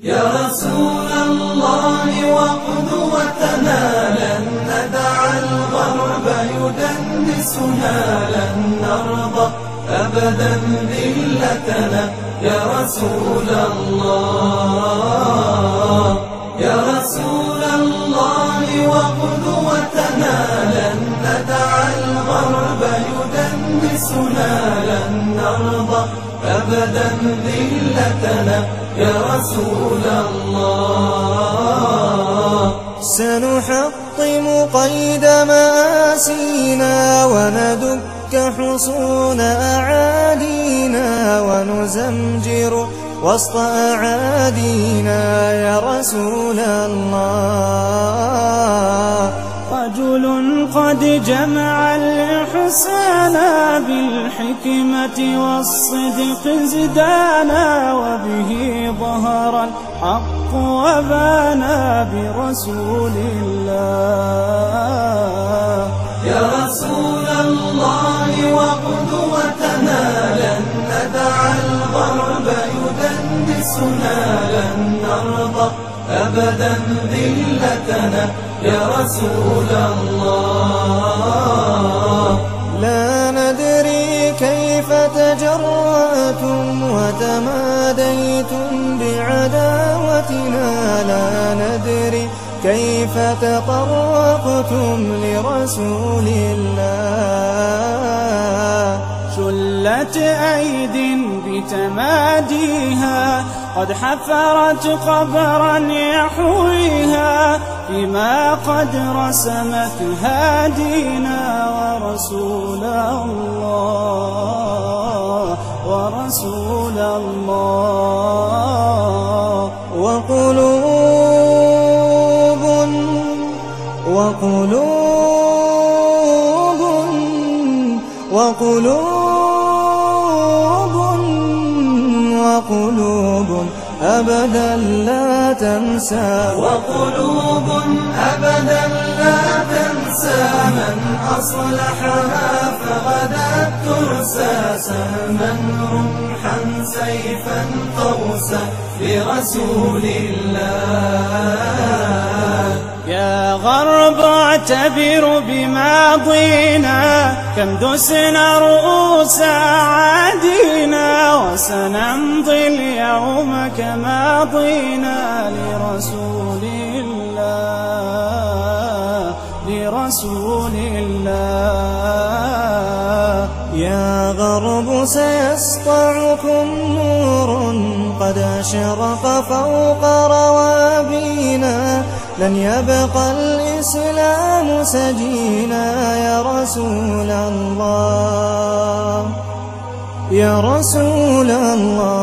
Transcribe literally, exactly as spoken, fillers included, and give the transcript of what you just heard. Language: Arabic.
يا رسول الله وقدوتنا لن ندع الغرب يدنسنا، لن نرضى أبدا ذلتنا يا رسول الله. يا رسول الله وقدوتنا لن ندع الغرب يدنسنا، لن نرضى أبدا ذلتنا يا رسول الله. سنحطم قيد مآسينا وندك حصون أعادينا، ونزمجر وسط أعادينا يا رسول الله. رجل قد جمع الإحسان بالحكمة والصدق زدانا، وبه ظهر الحق وبانا برسول الله. يا رسول الله وقدوتنا لن ندع الغرب يدنسنا، لن نرضى أبدا ذلتنا يا رسول الله. لا ندري كيف تجرأتم وتماديتم بعداوتنا، لا ندري كيف تطرقتم لرسول الله. شلت أيد بتماديها قد حفرت قبرا يحويها، فيما قد رسمت هادينا ورسول الله، ورسول الله. وقلوب وقلوب وقلوب وقلوب أبدا لا تنسى، وقلوب أبدا لا تنسى من أصلحها فغدت ترسى، سهما رمحا سيفا قوسا لرسول الله. يا غرب اعتبر بماضينا، كم دسنا رؤوس أعادينا، وسنمضي اليوم كماضينا لرسول الله، لرسول الله. يا غرب سيسطعكم نور قد أشرق فوق روابينا، لن يبقى الإسلام سجينا يا رسول الله، يا رسول الله.